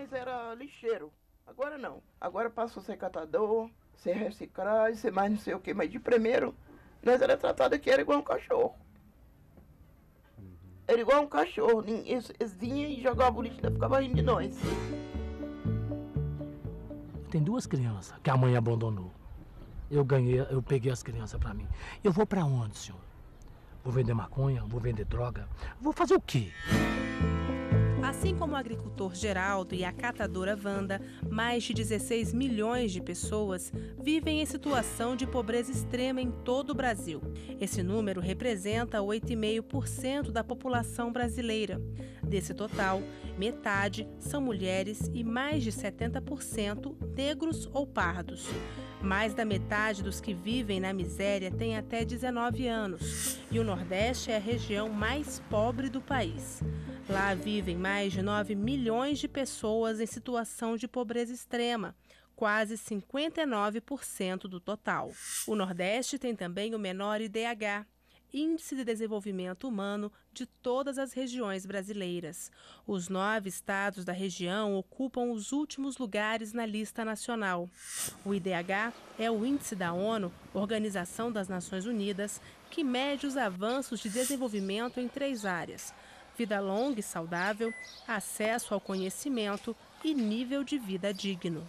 nós era lixeiro. Agora não. Agora passou a ser catador, ser reciclagem, ser mais não sei o quê. Mas de primeiro, nós era tratado aqui, era igual um cachorro. Era igual um cachorro. Eles vinham e jogavam o lixo e ficava rindo de nós. Tem 2 crianças que a mãe abandonou. Eu peguei as crianças para mim. Eu vou para onde, senhor? Vou vender maconha? Vou vender droga? Vou fazer o quê? Assim como o agricultor Geraldo e a catadora Wanda, mais de 16 milhões de pessoas vivem em situação de pobreza extrema em todo o Brasil. Esse número representa 8,5% da população brasileira. Desse total, metade são mulheres e mais de 70% negros ou pardos. Mais da metade dos que vivem na miséria tem até 19 anos. E o Nordeste é a região mais pobre do país. Lá vivem mais de 9 milhões de pessoas em situação de pobreza extrema, quase 59% do total. O Nordeste tem também o menor IDH, Índice de Desenvolvimento Humano, de todas as regiões brasileiras. Os 9 estados da região ocupam os últimos lugares na lista nacional. O IDH é o índice da ONU, Organização das Nações Unidas, que mede os avanços de desenvolvimento em 3 áreas: vida longa e saudável, acesso ao conhecimento e nível de vida digno.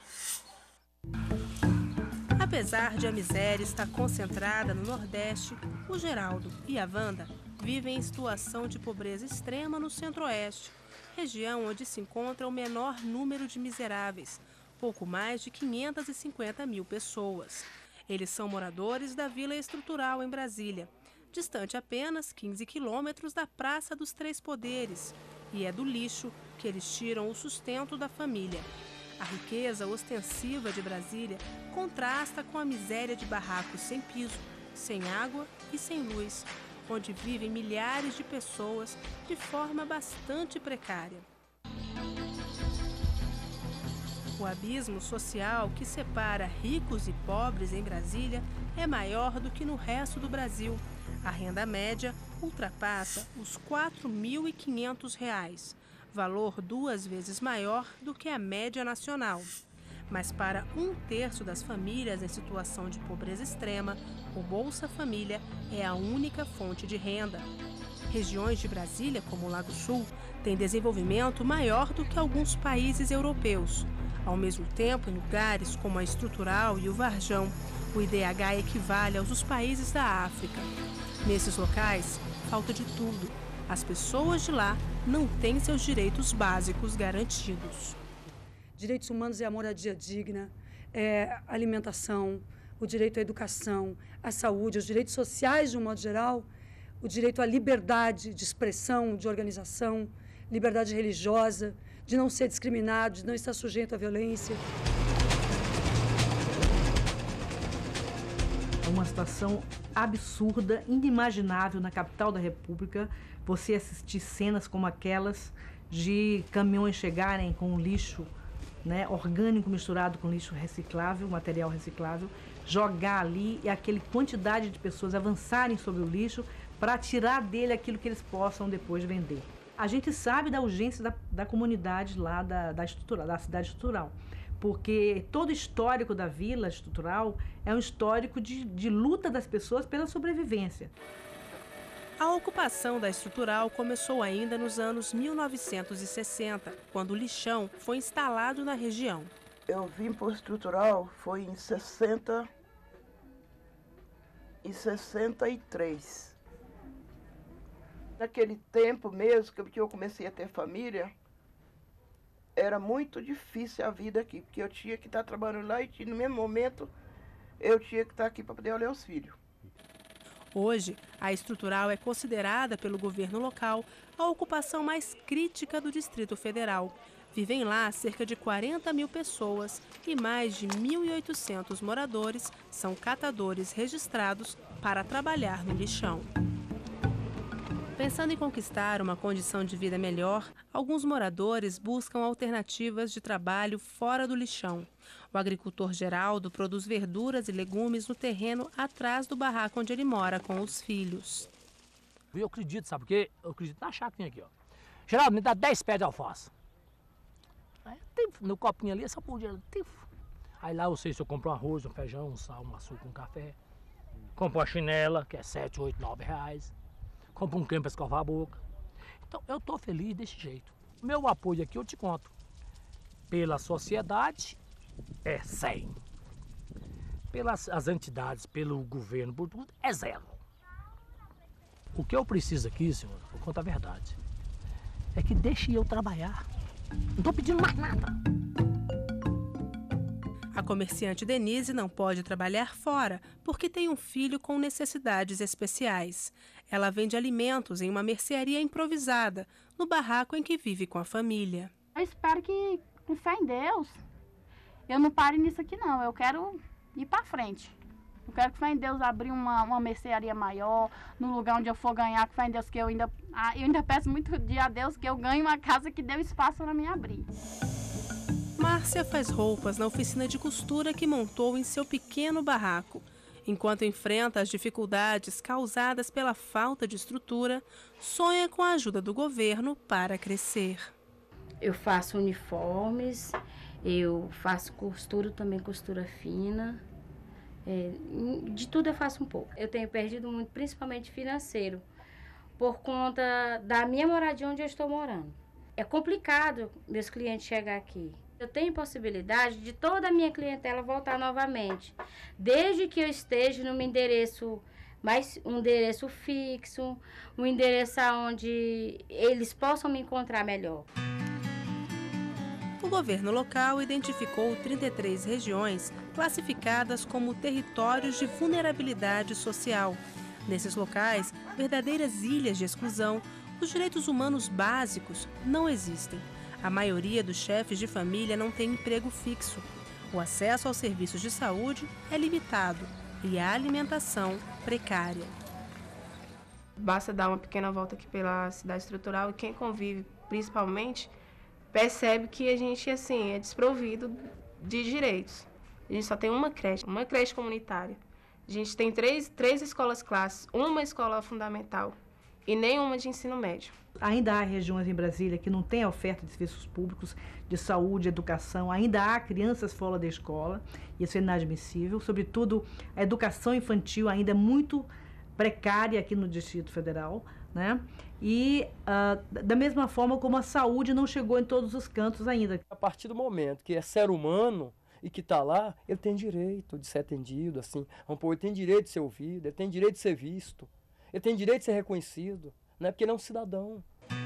Apesar de a miséria estar concentrada no Nordeste, o Geraldo e a Wanda vivem em situação de pobreza extrema no Centro-Oeste, região onde se encontra o menor número de miseráveis, pouco mais de 550 mil pessoas. Eles são moradores da Vila Estrutural, em Brasília, distante apenas 15 quilômetros da Praça dos Três Poderes, e é do lixo que eles tiram o sustento da família. A riqueza ostensiva de Brasília contrasta com a miséria de barracos sem piso, sem água e sem luz, onde vivem milhares de pessoas de forma bastante precária. O abismo social que separa ricos e pobres em Brasília é maior do que no resto do Brasil. A renda média ultrapassa os R$ 4.500, valor 2 vezes maior do que a média nacional. Mas para 1/3 das famílias em situação de pobreza extrema, o Bolsa Família é a única fonte de renda. Regiões de Brasília, como o Lago Sul, têm desenvolvimento maior do que alguns países europeus. Ao mesmo tempo, em lugares como a Estrutural e o Varjão, o IDH equivale aos dos países da África. Nesses locais, falta de tudo. As pessoas de lá não têm seus direitos básicos garantidos. Direitos humanos é a moradia digna, é a alimentação, o direito à educação, à saúde, os direitos sociais de um modo geral, o direito à liberdade de expressão, de organização, liberdade religiosa, de não ser discriminado, de não estar sujeito à violência. É uma situação absurda, inimaginável na capital da República, você assistir cenas como aquelas de caminhões chegarem com lixo, né, orgânico misturado com lixo reciclável, material reciclável, jogar ali e aquela quantidade de pessoas avançarem sobre o lixo para tirar dele aquilo que eles possam depois vender. A gente sabe da urgência da comunidade lá da cidade estrutural, porque todo histórico da Vila Estrutural é um histórico de luta das pessoas pela sobrevivência. A ocupação da Estrutural começou ainda nos anos 1960, quando o lixão foi instalado na região. Eu vim para o Estrutural, foi em 63. Naquele tempo mesmo que eu comecei a ter família, era muito difícil a vida aqui, porque eu tinha que estar trabalhando lá e no mesmo momento eu tinha que estar aqui para poder olhar os filhos. Hoje, a Estrutural é considerada pelo governo local a ocupação mais crítica do Distrito Federal. Vivem lá cerca de 40 mil pessoas e mais de 1.800 moradores são catadores registrados para trabalhar no lixão. Pensando em conquistar uma condição de vida melhor, alguns moradores buscam alternativas de trabalho fora do lixão. O agricultor Geraldo produz verduras e legumes no terreno atrás do barraco onde ele mora com os filhos. Eu acredito, sabe por quê? Eu acredito na chácara aqui, ó. Geraldo, me dá 10 pés de alface. No copinho ali, só por dinheiro. Aí lá eu sei se eu compro um arroz, um feijão, um sal, um açúcar, um café. Compro uma chinela, que é 7, 8, 9 reais. Compro um creme para escovar a boca. Então eu tô feliz desse jeito. Meu apoio aqui eu te conto. Pela sociedade é 100. Pelas as entidades, pelo governo, por tudo, é 0. O que eu preciso aqui, senhor, vou contar a verdade, é que deixe eu trabalhar. Não tô pedindo mais nada. A comerciante Denise não pode trabalhar fora porque tem um filho com necessidades especiais. Ela vende alimentos em uma mercearia improvisada, no barraco em que vive com a família. Eu espero que, com fé em Deus, eu não pare nisso aqui não. Eu quero ir para frente. Eu quero que fé em Deus abrir uma mercearia maior, no lugar onde eu for ganhar, que fé em Deus que eu ainda peço muito a Deus que eu ganhe uma casa que dê espaço para mim abrir. Márcia faz roupas na oficina de costura que montou em seu pequeno barraco. Enquanto enfrenta as dificuldades causadas pela falta de estrutura, sonha com a ajuda do governo para crescer. Eu faço uniformes, eu faço costura também, costura fina. De tudo eu faço um pouco. Eu tenho perdido muito, principalmente financeiro, por conta da minha moradia onde eu estou morando. É complicado meus clientes chegar aqui. Eu tenho possibilidade de toda a minha clientela voltar novamente, desde que eu esteja no meu endereço, um endereço fixo, um endereço onde eles possam me encontrar melhor. O governo local identificou 33 regiões classificadas como territórios de vulnerabilidade social. Nesses locais, verdadeiras ilhas de exclusão, os direitos humanos básicos não existem. A maioria dos chefes de família não tem emprego fixo. O acesso aos serviços de saúde é limitado e a alimentação precária. Basta dar uma pequena volta aqui pela cidade estrutural e quem convive principalmente percebe que a gente assim, é desprovido de direitos. A gente só tem uma creche comunitária. A gente tem três escolas classes, uma escola fundamental e nenhuma de ensino médio. Ainda há regiões em Brasília que não têm oferta de serviços públicos, de saúde, educação. Ainda há crianças fora da escola. Isso é inadmissível. Sobretudo, a educação infantil ainda é muito precária aqui no Distrito Federal, né? E da mesma forma como a saúde não chegou em todos os cantos ainda. A partir do momento que é ser humano e que está lá, ele tem direito de ser atendido, assim. Ele tem direito de ser ouvido, ele tem direito de ser visto, ele tem direito de ser reconhecido, né? Porque ele é um cidadão.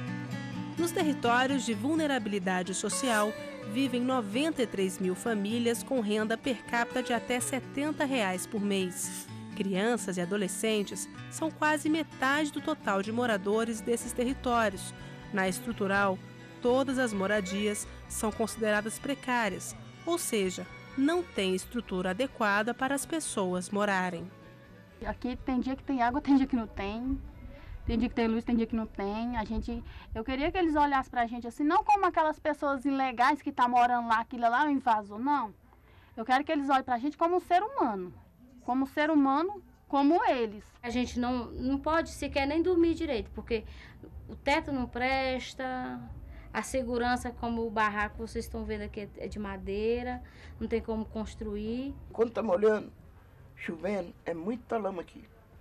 Nos territórios de vulnerabilidade social, vivem 93 mil famílias com renda per capita de até R$ 70 por mês. Crianças e adolescentes são quase metade do total de moradores desses territórios. Na estrutural, todas as moradias são consideradas precárias, ou seja, não tem estrutura adequada para as pessoas morarem. Aqui tem dia que tem água, tem dia que não tem. Tem dia que tem luz, tem dia que não tem. Eu queria que eles olhassem pra gente assim, não como aquelas pessoas ilegais que estão morando lá, aquilo lá é um invasor, não. Eu quero que eles olhem pra gente como um ser humano. Como ser humano, como eles. A gente não pode sequer nem dormir direito, porque o teto não presta, a segurança, como o barraco, vocês estão vendo aqui, é de madeira, não tem como construir. Quando tá molhando, chovendo, é muita lama aqui.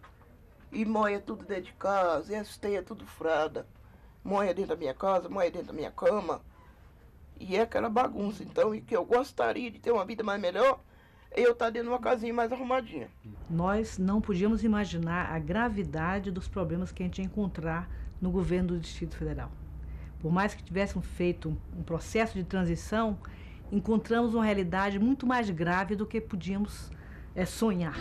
E moia tudo dentro de casa, e as teias tudo furada. Moia dentro da minha casa, moia dentro da minha cama. E é aquela bagunça, então, e que eu gostaria de ter uma vida mais melhor, eu estar dentro de uma casinha mais arrumadinha. Nós não podíamos imaginar a gravidade dos problemas que a gente ia encontrar no governo do Distrito Federal. Por mais que tivéssemos feito um processo de transição, encontramos uma realidade muito mais grave do que podíamos sonhar.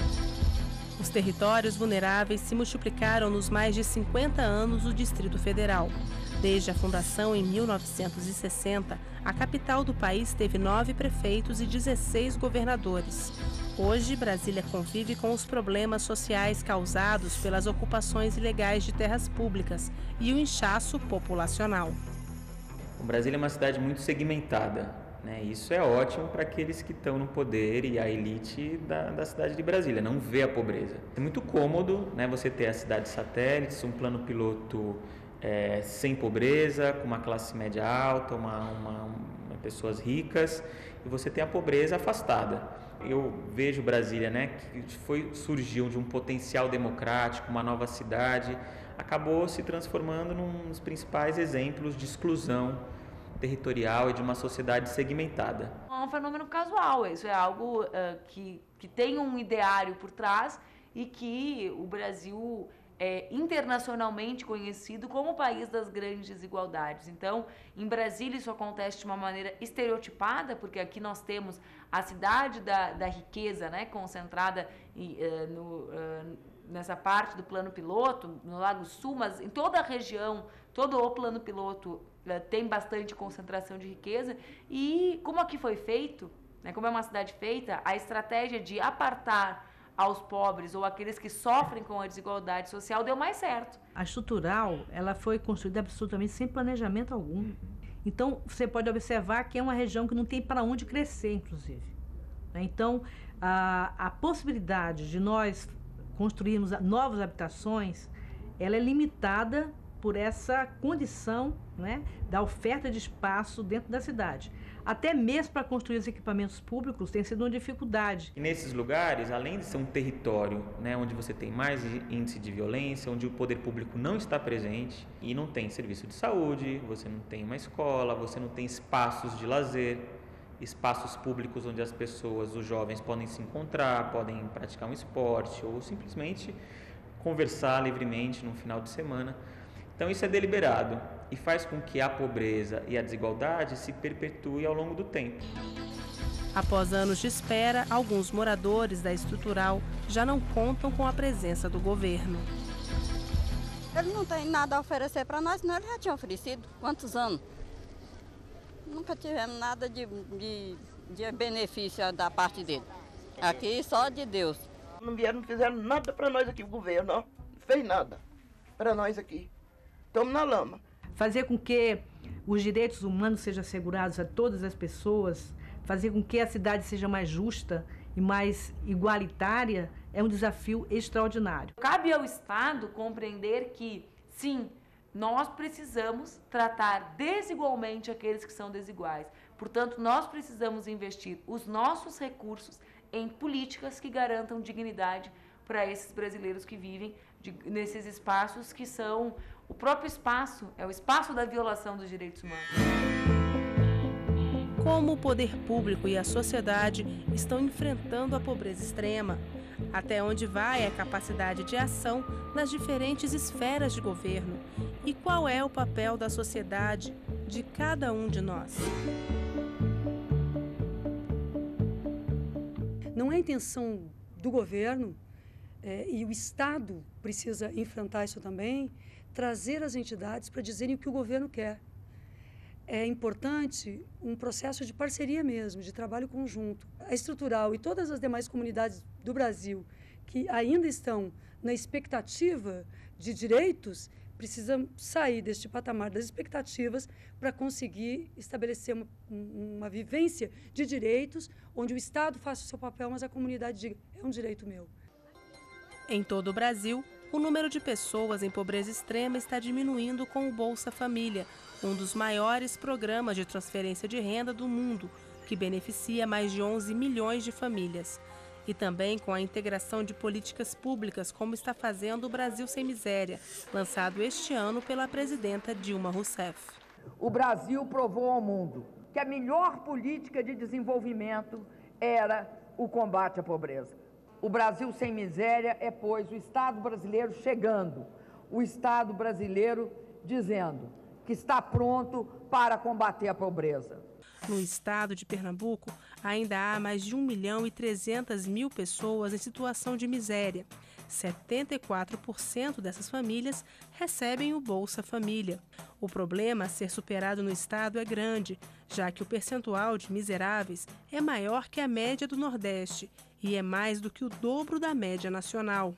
Os territórios vulneráveis se multiplicaram nos mais de 50 anos do Distrito Federal. Desde a fundação em 1960, a capital do país teve 9 prefeitos e 16 governadores. Hoje, Brasília convive com os problemas sociais causados pelas ocupações ilegais de terras públicas e o inchaço populacional. O Brasília é uma cidade muito segmentada, né? Isso é ótimo para aqueles que estão no poder e a elite da cidade de Brasília, não vê a pobreza. É muito cômodo, né, você ter a cidade satélites, um plano piloto sem pobreza, com uma classe média alta, uma pessoas ricas, e você tem a pobreza afastada. Eu vejo Brasília, né, que surgiu de um potencial democrático, uma nova cidade, acabou se transformando num dos principais exemplos de exclusão territorial e de uma sociedade segmentada. É um fenômeno casual, isso é algo que tem um ideário por trás e que o Brasil é internacionalmente conhecido como o país das grandes desigualdades. Então, em Brasília isso acontece de uma maneira estereotipada, porque aqui nós temos a cidade da riqueza, né, concentrada nessa parte do plano piloto, no Lago Sul, mas em toda a região, todo o plano piloto tem bastante concentração de riqueza. E como aqui foi feito, né, como é uma cidade feita, a estratégia de apartar aos pobres ou aqueles que sofrem com a desigualdade social deu mais certo. A estrutural, ela foi construída absolutamente sem planejamento algum. Então, você pode observar que é uma região que não tem para onde crescer, inclusive. Então, a possibilidade de nós construirmos novas habitações, ela é limitada por essa condição, né, da oferta de espaço dentro da cidade. Até mesmo para construir os equipamentos públicos tem sido uma dificuldade. E nesses lugares, além de ser um território, né, onde você tem mais índice de violência, onde o poder público não está presente e não tem serviço de saúde, você não tem uma escola, você não tem espaços de lazer, espaços públicos onde as pessoas, os jovens, podem se encontrar, podem praticar um esporte ou simplesmente conversar livremente no final de semana. Então isso é deliberado e faz com que a pobreza e a desigualdade se perpetuem ao longo do tempo. Após anos de espera, alguns moradores da estrutural já não contam com a presença do governo. Ele não tem nada a oferecer para nós, senão ele já tinha oferecido. Quantos anos? Nunca tivemos nada de benefício da parte dele. Aqui só de Deus. Não fizeram nada para nós aqui, o governo, ó. Não fez nada para nós aqui. Estamos na lama. Fazer com que os direitos humanos sejam assegurados a todas as pessoas, fazer com que a cidade seja mais justa e mais igualitária, é um desafio extraordinário. Cabe ao Estado compreender que, sim, nós precisamos tratar desigualmente aqueles que são desiguais. Portanto, nós precisamos investir os nossos recursos em políticas que garantam dignidade para esses brasileiros que vivem nesses espaços que são o próprio espaço, é o espaço da violação dos direitos humanos. Como o poder público e a sociedade estão enfrentando a pobreza extrema? Até onde vai a capacidade de ação nas diferentes esferas de governo? E qual é o papel da sociedade, de cada um de nós? Não é intenção do governo, e o Estado precisa enfrentar isso também, trazer as entidades para dizerem o que o governo quer. É importante um processo de parceria mesmo, de trabalho conjunto. A estrutural e todas as demais comunidades do Brasil que ainda estão na expectativa de direitos, precisam sair deste patamar das expectativas para conseguir estabelecer uma vivência de direitos, onde o Estado faça o seu papel, mas a comunidade diga, é um direito meu. Em todo o Brasil, o número de pessoas em pobreza extrema está diminuindo com o Bolsa Família, um dos maiores programas de transferência de renda do mundo, que beneficia mais de 11 milhões de famílias. E também com a integração de políticas públicas, como está fazendo o Brasil Sem Miséria, lançado este ano pela presidenta Dilma Rousseff. O Brasil provou ao mundo que a melhor política de desenvolvimento era o combate à pobreza. O Brasil Sem Miséria é, pois, o Estado brasileiro chegando, o Estado brasileiro dizendo que está pronto para combater a pobreza. No estado de Pernambuco, ainda há mais de 1.300.000 pessoas em situação de miséria. 74% dessas famílias recebem o Bolsa Família. O problema a ser superado no estado é grande, já que o percentual de miseráveis é maior que a média do Nordeste e é mais do que o dobro da média nacional.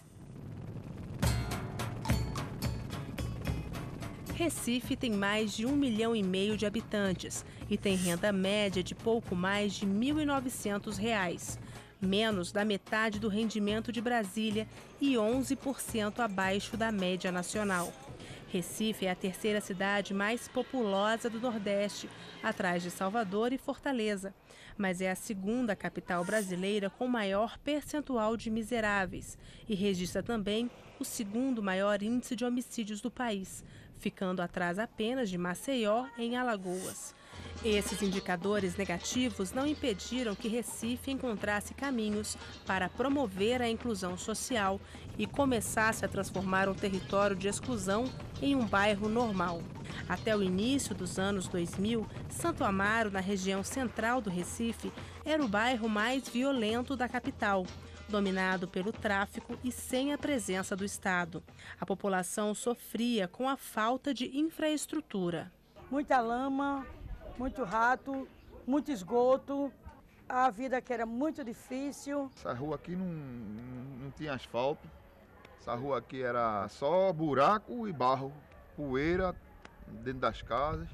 Recife tem mais de 1,5 milhão de habitantes e tem renda média de pouco mais de R$ 1.900, menos da metade do rendimento de Brasília e 11% abaixo da média nacional. Recife é a terceira cidade mais populosa do Nordeste, atrás de Salvador e Fortaleza, mas é a segunda capital brasileira com maior percentual de miseráveis e registra também o segundo maior índice de homicídios do país, ficando atrás apenas de Maceió, em Alagoas. Esses indicadores negativos não impediram que Recife encontrasse caminhos para promover a inclusão social e começasse a transformar um território de exclusão em um bairro normal. Até o início dos anos 2000, Santo Amaro, na região central do Recife, era o bairro mais violento da capital, dominado pelo tráfico e sem a presença do Estado. A população sofria com a falta de infraestrutura. Muita lama, muito rato, muito esgoto, a vida que era muito difícil. Essa rua aqui não tinha asfalto, essa rua aqui era só buraco e barro, poeira dentro das casas.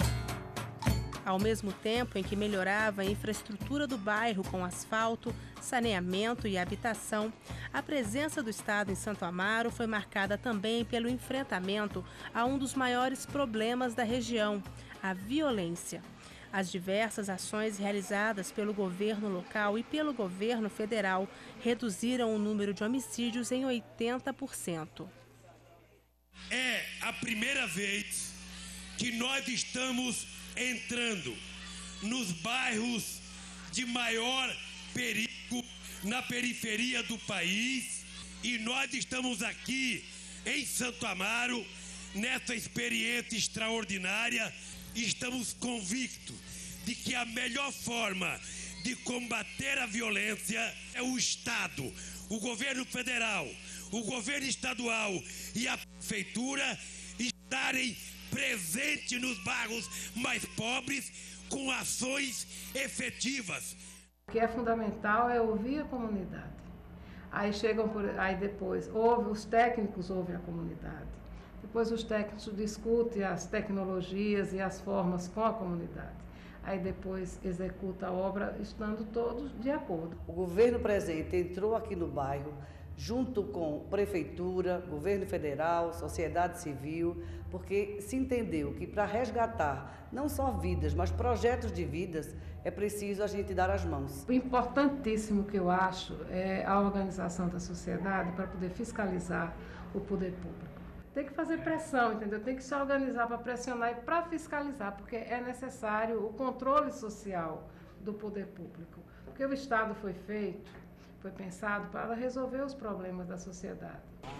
Ao mesmo tempo em que melhorava a infraestrutura do bairro com asfalto, saneamento e habitação, a presença do Estado em Santo Amaro foi marcada também pelo enfrentamento a um dos maiores problemas da região, a violência. As diversas ações realizadas pelo governo local e pelo governo federal reduziram o número de homicídios em 80%. É a primeira vez que nós estamos entrando nos bairros de maior perigo na periferia do país e nós estamos aqui em Santo Amaro nessa experiência extraordinária. Estamos convictos de que a melhor forma de combater a violência é o Estado, o governo federal, o governo estadual e a prefeitura estarem presentes nos bairros mais pobres com ações efetivas. O que é fundamental é ouvir a comunidade. Aí depois os técnicos ouvem a comunidade. Depois os técnicos discutem as tecnologias e as formas com a comunidade. Aí depois executa a obra estando todos de acordo. O governo presente entrou aqui no bairro junto com prefeitura, governo federal, sociedade civil, porque se entendeu que para resgatar não só vidas, mas projetos de vidas, é preciso a gente dar as mãos. O importantíssimo que eu acho é a organização da sociedade para poder fiscalizar o poder público. Tem que fazer pressão, entendeu? Tem que se organizar para pressionar e para fiscalizar, porque é necessário o controle social do poder público. Porque o Estado foi pensado para resolver os problemas da sociedade.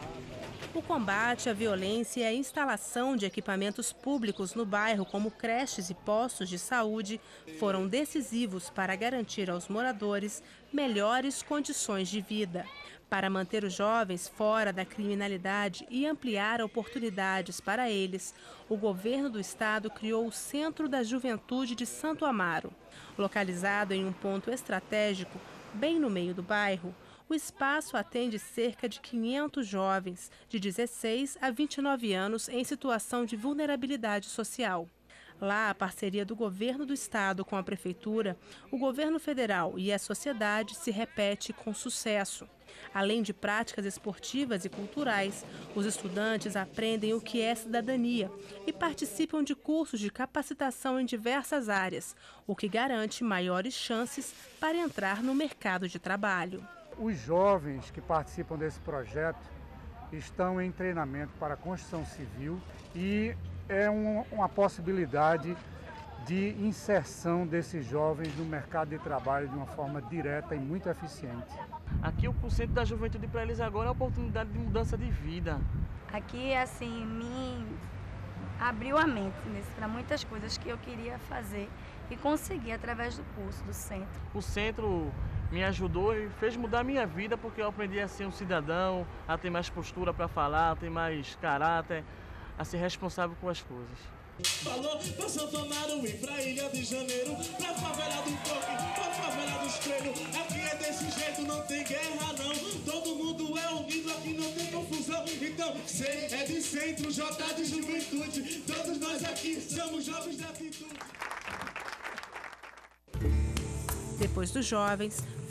O combate à violência e a instalação de equipamentos públicos no bairro, como creches e postos de saúde, foram decisivos para garantir aos moradores melhores condições de vida. Para manter os jovens fora da criminalidade e ampliar oportunidades para eles, o governo do estado criou o Centro da Juventude de Santo Amaro. Localizado em um ponto estratégico, bem no meio do bairro, o espaço atende cerca de 500 jovens de 16 a 29 anos em situação de vulnerabilidade social. Lá, a parceria do governo do estado com a prefeitura, o governo federal e a sociedade se repete com sucesso. Além de práticas esportivas e culturais, os estudantes aprendem o que é cidadania e participam de cursos de capacitação em diversas áreas, o que garante maiores chances para entrar no mercado de trabalho. Os jovens que participam desse projeto estão em treinamento para a construção civil e é uma possibilidade de inserção desses jovens no mercado de trabalho de uma forma direta e muito eficiente. Aqui o Centro da Juventude para eles agora é a oportunidade de mudança de vida. Aqui, assim, me abriu a mente para muitas coisas que eu queria fazer e consegui através do curso do centro. O centro me ajudou e fez mudar a minha vida porque eu aprendi a ser um cidadão, a ter mais postura para falar, a ter mais caráter, a ser responsável com as coisas. Falou pra Santo Amaro e pra Ilha de Janeiro, pra favela do Coque, pra favela do Espelho. Aqui é desse jeito, não tem guerra não. Todo mundo é unido, aqui não tem confusão. Então, C é de centro, J de juventude. Todos nós aqui somos jovens da atitude. Depois dos jovens,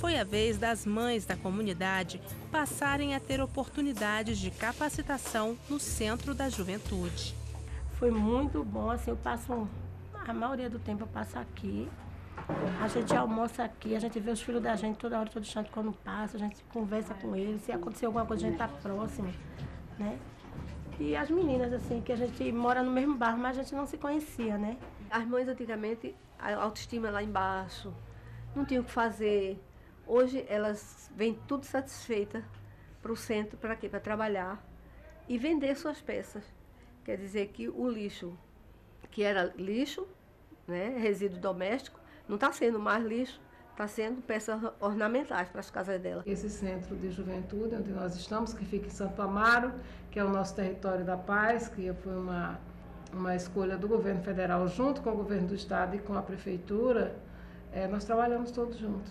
Foi a vez das mães da comunidade passarem a ter oportunidades de capacitação no Centro da Juventude. Foi muito bom, assim, a maioria do tempo eu passo aqui. A gente almoça aqui, a gente vê os filhos da gente toda hora, todo instante quando passa, a gente conversa com eles, se acontecer alguma coisa a gente está próximo, né? E as meninas, assim, que a gente mora no mesmo bairro, mas a gente não se conhecia, né? As mães antigamente, a autoestima lá embaixo, não tinham o que fazer. Hoje elas vêm tudo satisfeitas para o centro, para quê? Para trabalhar e vender suas peças. Quer dizer que o lixo, que era lixo, né, resíduo doméstico, não está sendo mais lixo, está sendo peças ornamentais para as casas dela. Esse centro de juventude onde nós estamos, que fica em Santo Amaro, que é o nosso território da paz, que foi uma escolha do governo federal junto com o governo do estado e com a prefeitura, nós trabalhamos todos juntos.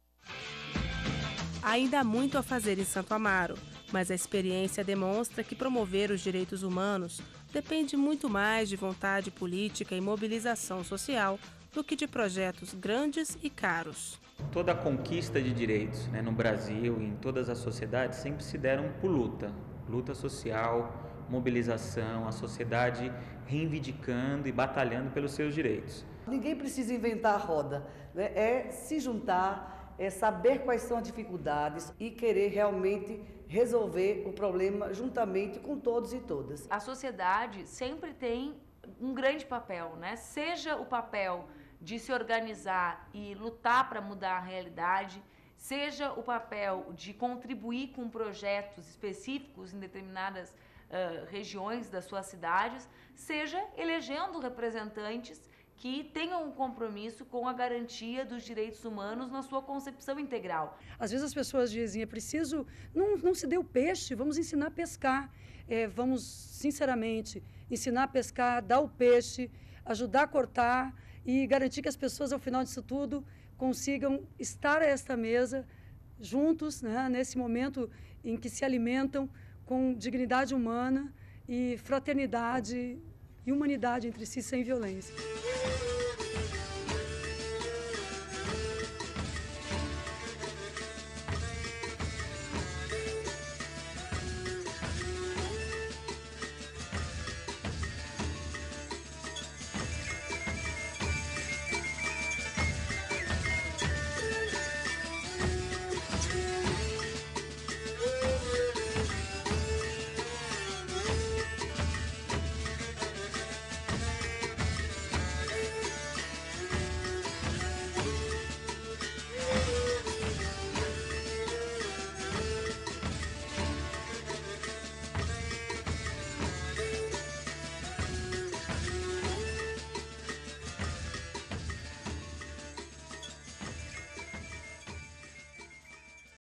Ainda há muito a fazer em Santo Amaro, mas a experiência demonstra que promover os direitos humanos depende muito mais de vontade política e mobilização social do que de projetos grandes e caros. Toda a conquista de direitos, né, no Brasil e em todas as sociedades sempre se deram por luta social, mobilização, a sociedade reivindicando e batalhando pelos seus direitos. Ninguém precisa inventar a roda, né? É se juntar, é saber quais são as dificuldades e querer realmente resolver o problema juntamente com todos e todas. A sociedade sempre tem um grande papel, né? Seja o papel de se organizar e lutar para mudar a realidade, seja o papel de contribuir com projetos específicos em determinadas regiões das suas cidades, seja elegendo representantes que tenham um compromisso com a garantia dos direitos humanos na sua concepção integral. Às vezes as pessoas dizem, é preciso, não se deu peixe, vamos ensinar a pescar. Vamos, sinceramente, ensinar a pescar, dar o peixe, ajudar a cortar e garantir que as pessoas, ao final disso tudo, consigam estar a esta mesa juntos, né, nesse momento em que se alimentam com dignidade humana e fraternidade e humanidade entre si, sem violência.